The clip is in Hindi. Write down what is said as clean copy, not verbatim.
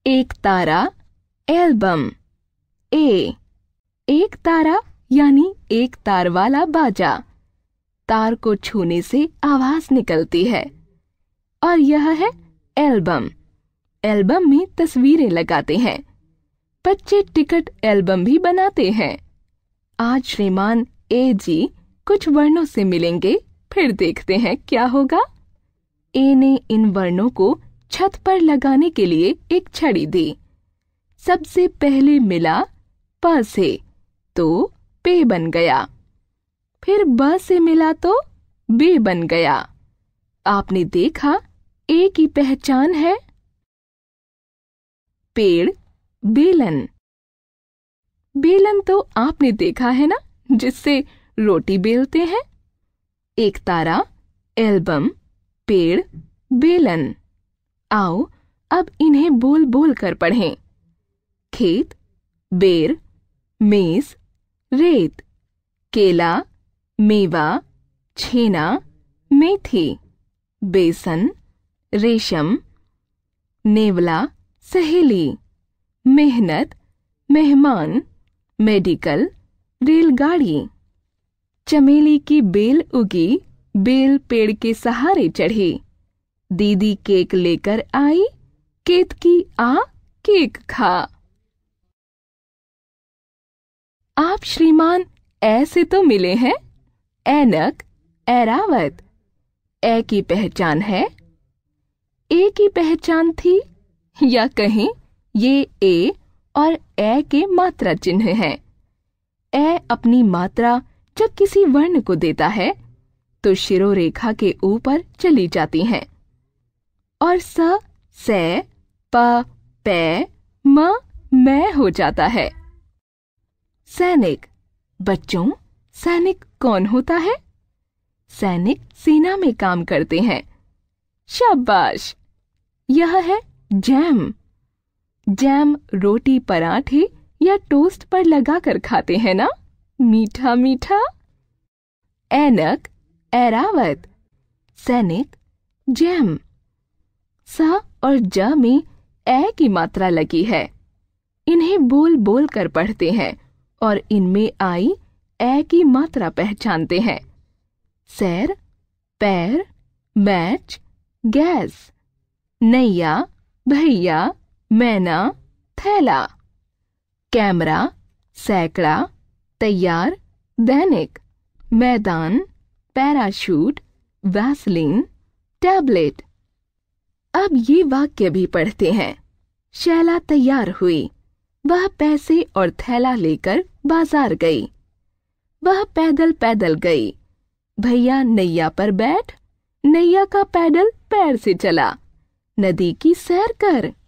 एक तारा एल्बम। एक तारा यानी एक तार वाला बाजा। तार को छूने से आवाज निकलती है। और यह है एल्बम। एल्बम में तस्वीरें लगाते हैं। बच्चे टिकट एल्बम भी बनाते हैं। आज श्रीमान ए जी कुछ वर्णों से मिलेंगे, फिर देखते हैं क्या होगा। ए ने इन वर्णों को छत पर लगाने के लिए एक छड़ी दी। सबसे पहले मिला प से, तो पे बन गया। फिर ब से मिला तो बे बन गया। आपने देखा ए की पहचान है पेड़, बेलन। बेलन तो आपने देखा है ना, जिससे रोटी बेलते हैं। एक तारा, एल्बम, पेड़, बेलन। आओ अब इन्हें बोल बोल कर पढ़ें। खेत, बेर, मेज, रेत, केला, मेवा, छेना, मेथी, बेसन, रेशम, नेवला, सहेली, मेहनत, मेहमान, मेडिकल, रेलगाड़ी। चमेली की बेल उगी, बेल पेड़ के सहारे चढ़ी। दीदी केक लेकर आई, केत की आ केक खा। आप श्रीमान ऐसे तो मिले हैं। ऐनक, ऐरावत। ए की पहचान है, ए की पहचान थी, या कहीं ये ए और ए के मात्रा चिन्ह हैं। ए अपनी मात्रा जब किसी वर्ण को देता है तो शिरोरेखा के ऊपर चली जाती हैं और स, से, प, पे, म, मैं हो जाता है। सैनिक। बच्चों, सैनिक कौन होता है? सैनिक सेना में काम करते हैं। शाबाश। यह है जैम। जैम रोटी, पराठे या टोस्ट पर लगाकर खाते हैं ना, मीठा मीठा। ऐनक, ऐरावत, सैनिक, जैम। स और ज में ए की मात्रा लगी है। इन्हें बोल बोल कर पढ़ते हैं और इनमें आई ए की मात्रा पहचानते हैं। सैर, पैर, मैच, गैस, नैया, भैया, मैना, थैला। कैमरा, सैकड़ा, तैयार, दैनिक, मैदान, पैराशूट, वैसलीन, टैबलेट। अब ये वाक्य भी पढ़ते हैं। शैला तैयार हुई। वह पैसे और थैला लेकर बाजार गई। वह पैदल पैदल गई। भैया नैया पर बैठ, नैया का पैडल पैर से चला। नदी की सैर कर।